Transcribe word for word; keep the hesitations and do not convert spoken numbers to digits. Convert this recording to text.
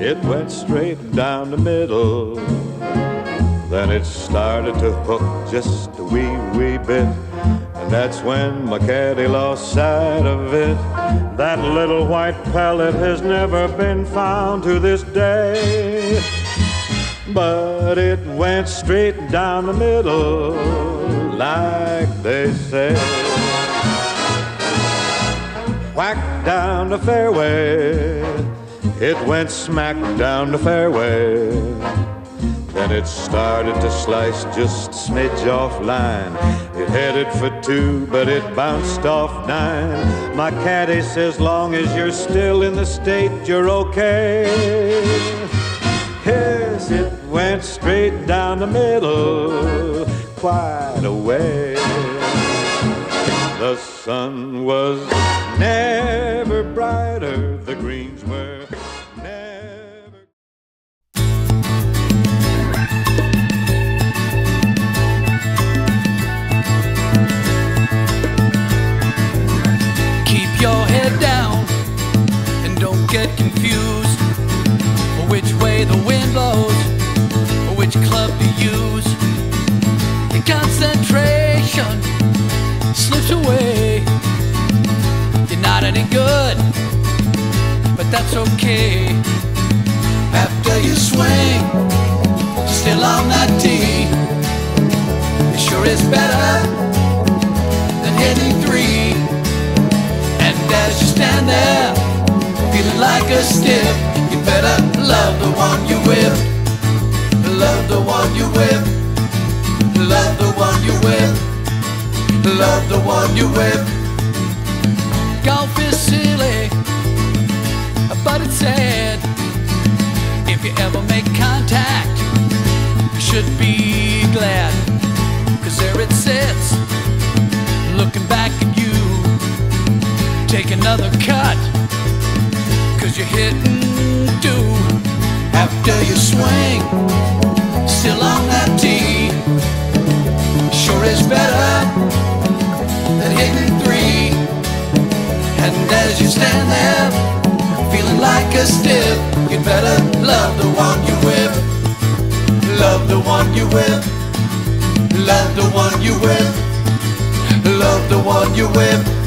it went straight down the middle. Then it started to hook just a wee, wee bit. And that's when my caddy lost sight of it. That little white pellet has never been found to this day. But it went straight down the middle, like they say. Whack down the fairway, it went smack down the fairway. Then it started to slice just a smidge off line. It headed for two, but it bounced off nine. My caddy says, long as you're still in the state, you're okay. Yes, it went straight down the middle, quite a way. The sun was never brighter, the greens were never. Keep your head down and don't get confused which way the wind blows or which club to use. Your concentration slips away. You're not any good, but that's okay. After you swing, still on that tee, it sure is better than hitting three. And as you stand there, feeling like a stiff, you better love the one you with. Love the one you with. Love the one you with. Love the one you with. Golf is silly, but it's sad. If you ever make contact, you should be glad, 'cause there it sits, looking back at you. Take another cut, 'cause you're hitting two. After you swing, still on that tee, sure is better than hitting three. And as you stand there, feeling like a stiff, you'd better love the one you with. Love the one you with. Love the one you with. Love the one you with.